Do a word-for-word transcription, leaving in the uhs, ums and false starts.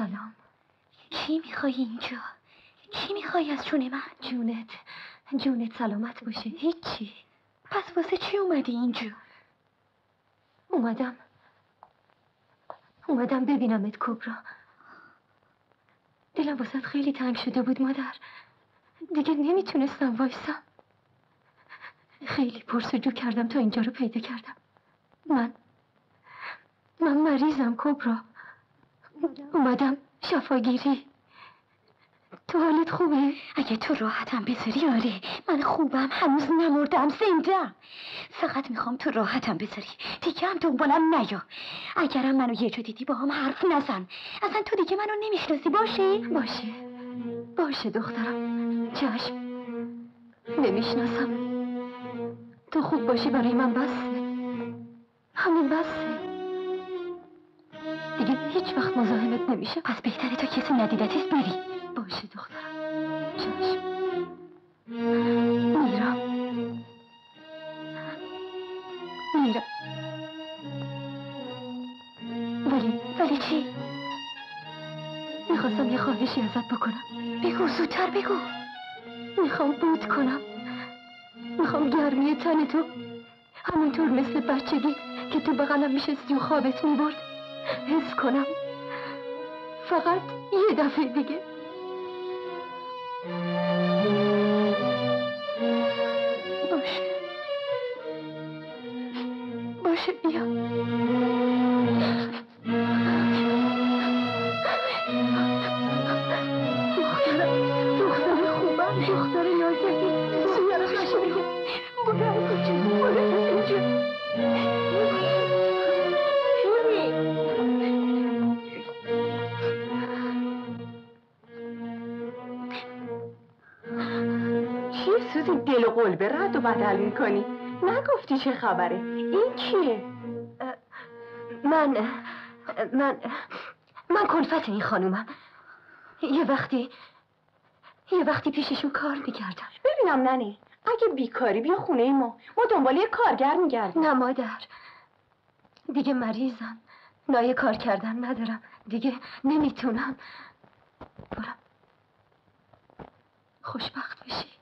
سلام. چی میخوای اینجا؟ چی میخوای از جون من؟ جونت جونت سلامت باشه. هیچی. پس واسه چی اومدی اینجا؟ اومدم اومدم ببینمت کبرا. دلم واسه خیلی تنگ شده بود مادر. دیگه نمیتونستم وایسم. خیلی پرسجو کردم تا اینجا رو پیدا کردم. من من مریضم کبرا. اومدم شفاگیری. تو حالت خوبه؟ اگه تو راحتم بذاری آره. من خوبم، هنوز نمردم، زندم. فقط میخوام تو راحتم بذاری. دیگه هم دنبالم نیا. اگرم منو یه جا دیدی با هم حرف نزن. اصلا تو دیگه منو نمیشناسی. باشه؟ باشه باشه دخترم. چشم. نمیشناسم. تو خوب باشی برای من بسه. همین بسه. دیگه هیچ وقت مزاحمت نمیشه. پس بهتره تا کسی ندیدتیست بری. باشه دخترم. چشم. میرم میرم. ولی ولی چی؟ میخواستم یه خواهشی ازت بکنم. بگو، زودتر بگو. میخوام بود کنم. میخوام گرمی تن تو همونطور مثل بچگی که تو بغلم میشستی و خوابت میبرد حس کنم. فقط یه دفعه دیگه. باشه باشه بیا. دخترم دختر خوبم، دختر نازنین. سویارم باشه بگو. بودم کچه بودم اینجا. چیه سوزی دل و قلبه رد و بدل میکنی؟ نگفتی چه خبره؟ این کیه؟ من من من کلفت این خانومم. یه وقتی یه وقتی پیششون کار میکردم. ببینم ننه، اگه بیکاری بیا خونه ما. ما دنبال یه کارگر میگردیم. نه مادر، دیگه مریضم. نایه کار کردن ندارم. دیگه نمیتونم. برم. خوشبخت بشی.